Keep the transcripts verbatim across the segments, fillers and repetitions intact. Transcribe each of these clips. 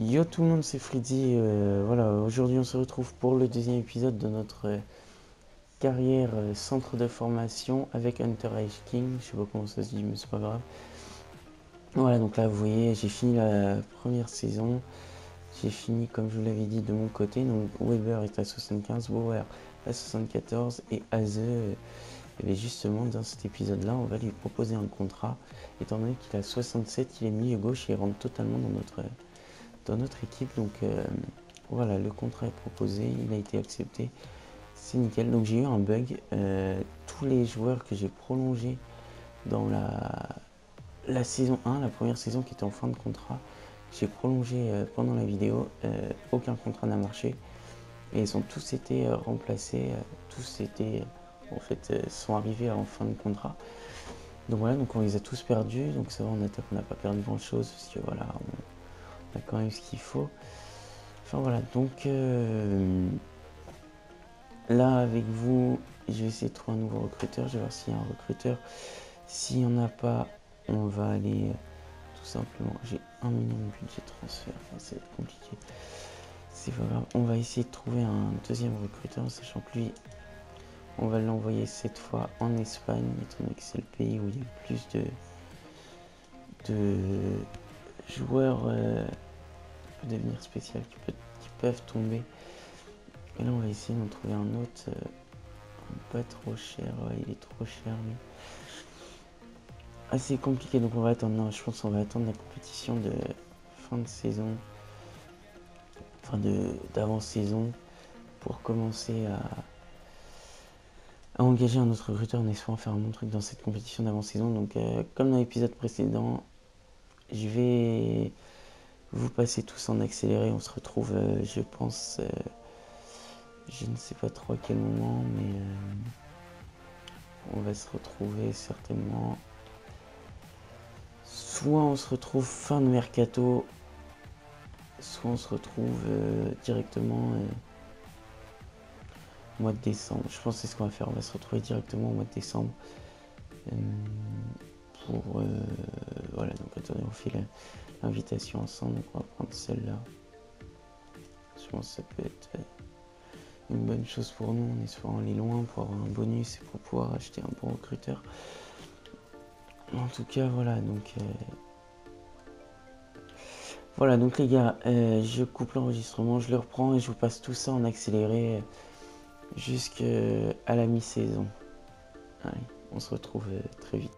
Yo tout le monde, c'est Freddy. Euh, voilà, aujourd'hui on se retrouve pour le deuxième épisode de notre euh, carrière euh, centre de formation avec Hunter Ice King. Je sais pas comment ça se dit, mais c'est pas grave. Voilà, donc là vous voyez, j'ai fini la première saison. J'ai fini, comme je vous l'avais dit, de mon côté. Donc Weber est à soixante-quinze, Bauer à soixante-quatorze et Aze. Euh, et bien justement, dans cet épisode-là, on va lui proposer un contrat. Étant donné qu'il a soixante-sept, il est milieu gauche et il rentre totalement dans notre. dans notre équipe. Donc euh, voilà, le contrat est proposé, il a été accepté, c'est nickel. Donc j'ai eu un bug, euh, tous les joueurs que j'ai prolongés dans la, la saison un, la première saison qui était en fin de contrat, j'ai prolongé euh, pendant la vidéo, euh, aucun contrat n'a marché et ils ont tous été euh, remplacés, euh, tous étaient en fait euh, sont arrivés en fin de contrat. Donc voilà, donc on les a tous perdus, donc ça va, en attaque on n'a pas perdu grand chose parce que voilà, on, on a quand même ce qu'il faut. Enfin voilà, donc euh, là avec vous, je vais essayer de trouver un nouveau recruteur. Je vais voir s'il y a un recruteur. S'il n'y en a pas, on va aller euh, tout simplement. J'ai un million de budget transfert, enfin, ça va être compliqué. C'est pas grave, on va essayer de trouver un deuxième recruteur, sachant que lui, on va l'envoyer cette fois en Espagne, étant donné que c'est le pays où il y a le plus de, de joueurs euh, de devenir spécial qui, peut, qui peuvent tomber. Et là, on va essayer d'en trouver un autre, euh, pas trop cher. Ouais, il est trop cher, lui. Assez compliqué, donc on va attendre. Non, je pense qu'on va attendre la compétition de fin de saison, enfin de d'avant-saison, pour commencer à, à engager un autre recruteur en espérant faire un bon truc dans cette compétition d'avant-saison. Donc, euh, comme dans l'épisode précédent, je vais vous passer tous en accéléré. On se retrouve, euh, je pense, euh, je ne sais pas trop à quel moment, mais euh, on va se retrouver certainement. Soit on se retrouve fin de mercato, soit on se retrouve euh, directement euh, au mois de décembre. Je pense que c'est ce qu'on va faire. On va se retrouver directement au mois de décembre. Euh, pour euh, voilà, donc attendez, on fait l'invitation ensemble. Donc on va prendre celle-là. Je pense que ça peut être euh, une bonne chose pour nous en espérant aller loin pour avoir un bonus et pour pouvoir acheter un bon recruteur. En tout cas, voilà, donc euh, voilà, donc les gars, euh, je coupe l'enregistrement, je le reprends et je vous passe tout ça en accéléré euh, jusqu'à la mi-saison. Allez, on se retrouve euh, très vite.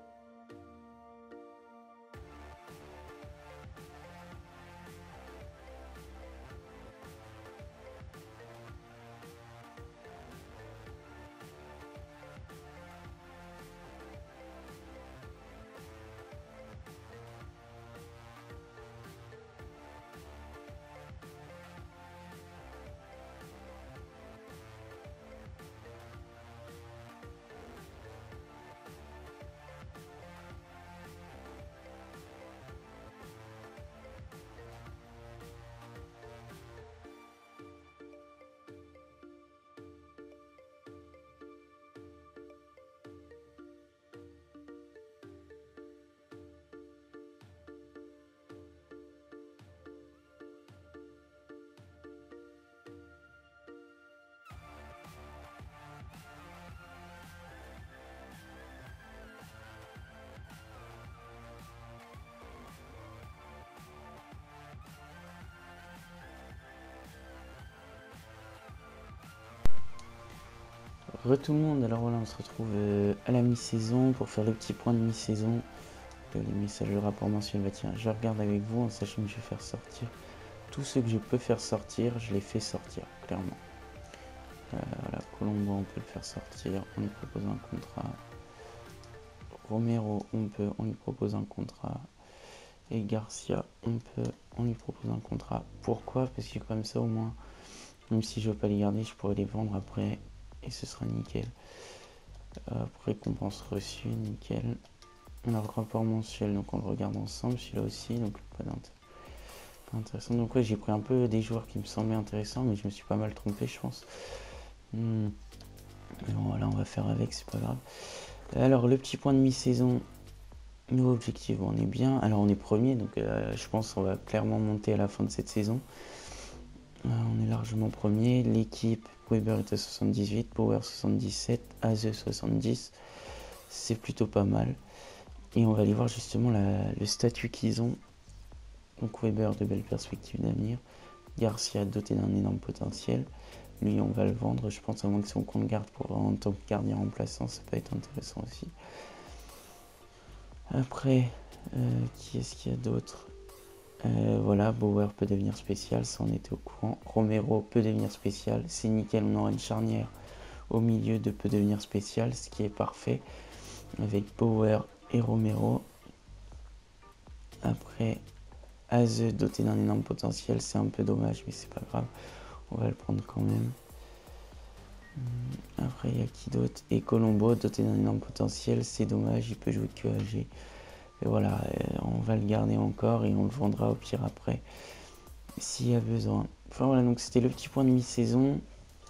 Re tout le monde, alors voilà, on se retrouve euh, à la mi-saison pour faire le petit point de mi-saison. Les messages de rapport mensuel, bah tiens, je regarde avec vous en sachant que je vais faire sortir tout ce que je peux faire sortir, je les fais sortir, clairement. Euh, voilà, Colombo, on peut le faire sortir, on lui propose un contrat. Romero, on peut, on lui propose un contrat. Et Garcia, on peut, on lui propose un contrat. Pourquoi? Parce que comme ça, au moins, même si je veux pas les garder, je pourrais les vendre après et ce sera nickel. Euh, récompense reçue, nickel. On a le rapport mensuel, donc on le regarde ensemble, celui-là aussi, donc pas d'intérêt. Intéressant. Donc ouais, j'ai pris un peu des joueurs qui me semblaient intéressants, mais je me suis pas mal trompé, je pense. Hmm. Mais bon, voilà, on va faire avec, c'est pas grave. Alors, le petit point de mi-saison, Niveau objectif, on est bien. Alors on est premier, donc euh, je pense qu'on va clairement monter à la fin de cette saison. Euh, on est largement premier. L'équipe, Weber est à soixante-dix-huit, Power soixante-dix-sept, Aze soixante-dix. C'est plutôt pas mal. Et on va aller voir justement la, le statut qu'ils ont. Donc Weber, de belles perspectives d'avenir. Garcia, doté d'un énorme potentiel. Lui, on va le vendre, je pense, à moins que son compte garde pour en tant que gardien remplaçant, ça peut être intéressant aussi. Après, euh, qui est-ce qu'il y a d'autre? euh, Voilà, Bauer peut devenir spécial, ça on était au courant. Romero peut devenir spécial, c'est nickel, on aura une charnière au milieu de peut devenir spécial, ce qui est parfait, avec Bauer et Romero. Après, Aze, doté d'un énorme potentiel, c'est un peu dommage, mais c'est pas grave, on va le prendre quand même. Après, il y a qui d'autre? Et Colombo, doté d'un énorme potentiel, c'est dommage, il peut jouer que A G. Et voilà, on va le garder encore et on le vendra au pire après, s'il y a besoin. Enfin voilà, donc c'était le petit point de mi-saison.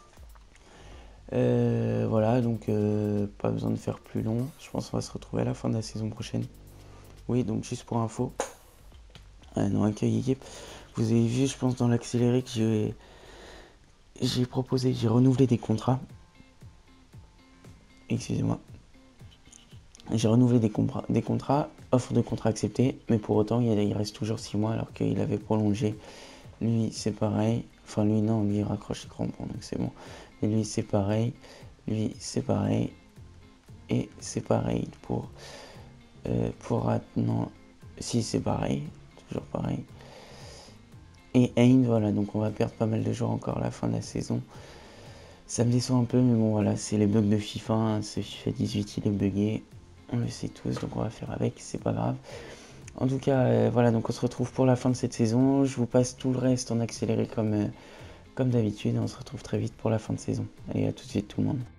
Euh, voilà, donc euh, pas besoin de faire plus long. Je pense qu'on va se retrouver à la fin de la saison prochaine. Oui, donc juste pour info, euh, non, accueil équipe. Vous avez vu, je pense, dans l'accéléré que j'ai j'ai proposé, j'ai renouvelé des contrats. Excusez-moi. J'ai renouvelé des, des contrats, offre de contrat acceptée, mais pour autant, il, il reste toujours six mois alors qu'il avait prolongé. Lui, c'est pareil. Enfin, lui, non, lui, il raccroche les crampons, donc c'est bon. Et lui, c'est pareil. Lui, c'est pareil. Et c'est pareil pour... Euh, pour... Non, si, c'est pareil. Toujours pareil. Et Ain, voilà, donc on va perdre pas mal de joueurs encore à la fin de la saison. Ça me déçoit un peu, mais bon, voilà, c'est les bugs de FIFA. Hein. Ce FIFA dix-huit, il est bugué. On le sait tous, donc on va faire avec, c'est pas grave. En tout cas, euh, voilà, donc on se retrouve pour la fin de cette saison. Je vous passe tout le reste en accéléré comme, euh, comme d'habitude. On se retrouve très vite pour la fin de saison. Allez, à tout de suite tout le monde.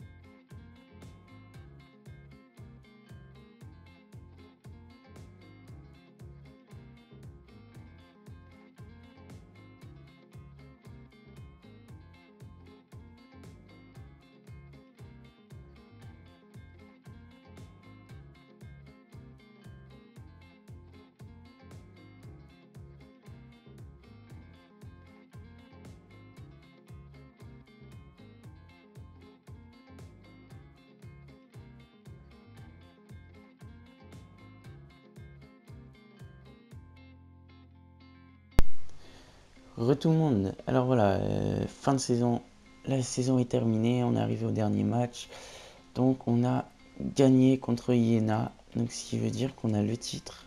Re tout le monde. Alors voilà, euh, fin de saison. La saison est terminée. On est arrivé au dernier match. Donc on a gagné contre Iéna. Donc ce qui veut dire qu'on a le titre.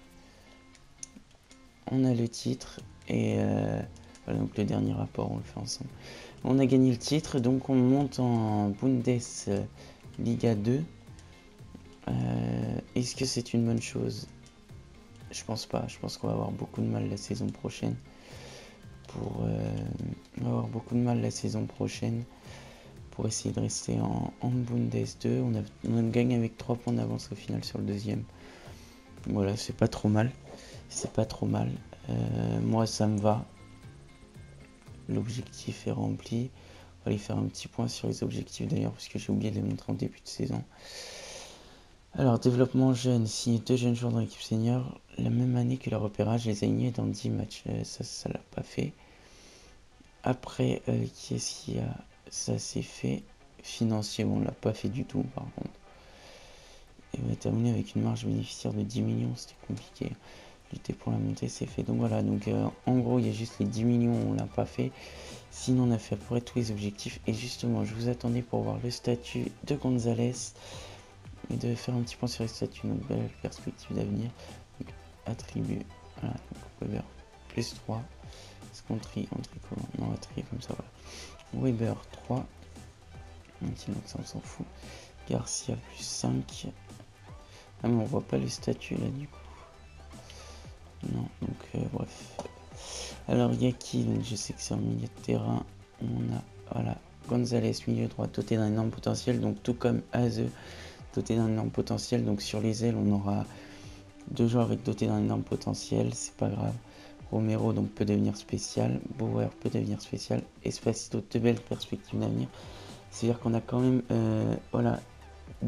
On a le titre. Et euh, voilà, donc le dernier rapport, on le fait ensemble. On a gagné le titre. Donc on monte en Bundesliga deux. Euh, Est-ce que c'est une bonne chose? Je pense pas. Je pense qu'on va avoir beaucoup de mal la saison prochaine. Pour, euh, on va avoir beaucoup de mal la saison prochaine pour essayer de rester en, en Bundes deux. On, a, on gagne avec trois points d'avance au final sur le deuxième. Voilà, c'est pas trop mal. C'est pas trop mal. Euh, moi, ça me va. L'objectif est rempli. On va aller faire un petit point sur les objectifs d'ailleurs, parce que j'ai oublié de les montrer en début de saison. Alors, développement jeune, signé deux jeunes joueurs dans l'équipe senior. La même année que le repérage, les alignés dans dix matchs. Euh, ça, ça l'a pas fait. Après, euh, qu'est-ce qu'il y a? Ça c'est fait. Financier, bon, on l'a pas fait du tout par contre. Et on va terminer avec une marge bénéficiaire de dix millions, c'était compliqué. Lutter pour la montée, c'est fait. Donc voilà, donc euh, en gros, il y a juste les dix millions, on l'a pas fait. Sinon, on a fait à peu près tous les objectifs. Et justement, je vous attendais pour voir le statut de Gonzalez et de faire un petit point sur les statuts. Donc, belle perspective d'avenir. Attribut, voilà, donc Weber plus trois. Est-ce qu'on trie, on trie comment? Non, on va trier comme ça, voilà. Weber trois. Donc ça, on s'en fout. Garcia plus cinq. Ah, mais on voit pas le statut là du coup. Non, donc euh, bref. Alors, il y a qui? Donc, je sais que c'est un milieu de terrain. On a, voilà, Gonzalez, milieu droit, doté d'un énorme potentiel. Donc, tout comme Aze, doté d'un énorme potentiel. Donc, sur les ailes, on aura deux joueurs avec doté d'un énorme potentiel. C'est pas grave. Romero donc peut devenir spécial. Bauer peut devenir spécial. Espacito, de belles perspectives d'avenir. C'est-à-dire qu'on a quand même, euh, voilà,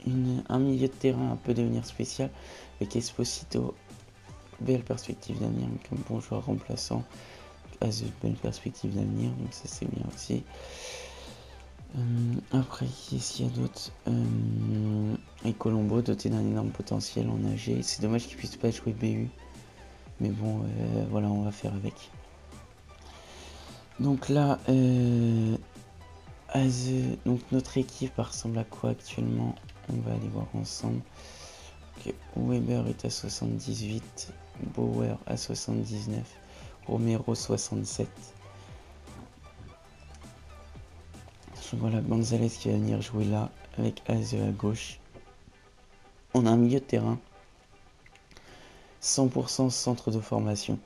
une, un milieu de terrain un peu devenir spécial avec Esposito, belle perspective d'avenir, comme bon joueur remplaçant, Azu, belle perspective d'avenir, donc ça c'est bien aussi. Euh, après, qu'est-ce qu'il y a d'autre euh, Et Colombo, doté d'un énorme potentiel en A G. C'est dommage qu'il puisse pas jouer B U. Mais bon, euh, voilà, on va faire avec. Donc là, euh, as, donc notre équipe ressemble à quoi actuellement? On va aller voir ensemble. Okay. Weber est à soixante-dix-huit, Bauer à soixante-dix-neuf, Romero soixante-sept. Voilà, Gonzalez qui va venir jouer là avec Aze à gauche. On a un milieu de terrain cent pour cent centre de formation.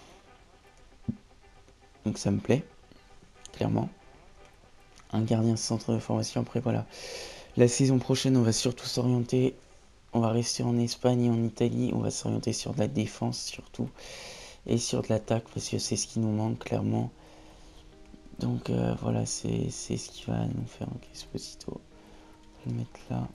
Donc ça me plaît, clairement. Un gardien centre de formation. Après voilà, la saison prochaine on va surtout s'orienter, on va rester en Espagne et en Italie, on va s'orienter sur de la défense surtout et sur de l'attaque parce que c'est ce qui nous manque clairement. Donc euh, voilà, c'est ce qui va nous faire un Esposito. On va le mettre là.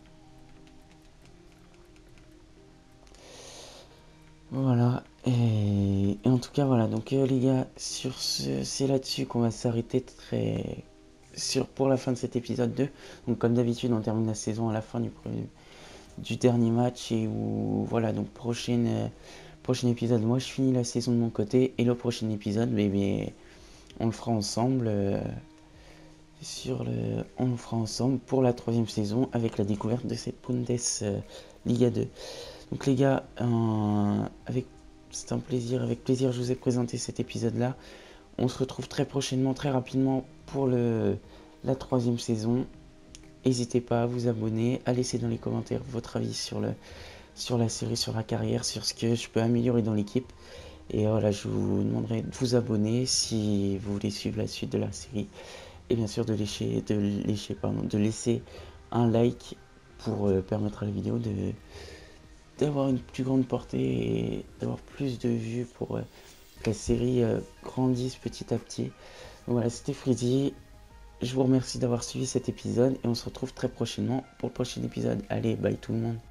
Voilà, et, et en tout cas voilà, donc euh, les gars, sur ce, c'est là-dessus qu'on va s'arrêter très sur pour la fin de cet épisode deux. Donc comme d'habitude, on termine la saison à la fin du premier, du dernier match et où voilà, donc prochaine euh, prochain épisode, moi je finis la saison de mon côté et le prochain épisode, mais, mais on le fera ensemble euh, sur le, on le fera ensemble pour la troisième saison avec la découverte de cette Bundesliga deux. Donc les gars, euh, avec c'est un plaisir, avec plaisir je vous ai présenté cet épisode là. On se retrouve très prochainement, très rapidement pour le, la troisième saison. N'hésitez pas à vous abonner, à laisser dans les commentaires votre avis sur, le, sur la série, sur la carrière, sur ce que je peux améliorer dans l'équipe. Et voilà, je vous demanderai de vous abonner si vous voulez suivre la suite de la série. Et bien sûr de, lécher, de, lécher, pardon, de laisser un like pour euh, permettre à la vidéo de d'avoir une plus grande portée et d'avoir plus de vues pour euh, que la série euh, grandisse petit à petit. Donc voilà, c'était Freddy. Je vous remercie d'avoir suivi cet épisode et on se retrouve très prochainement pour le prochain épisode. Allez, bye tout le monde.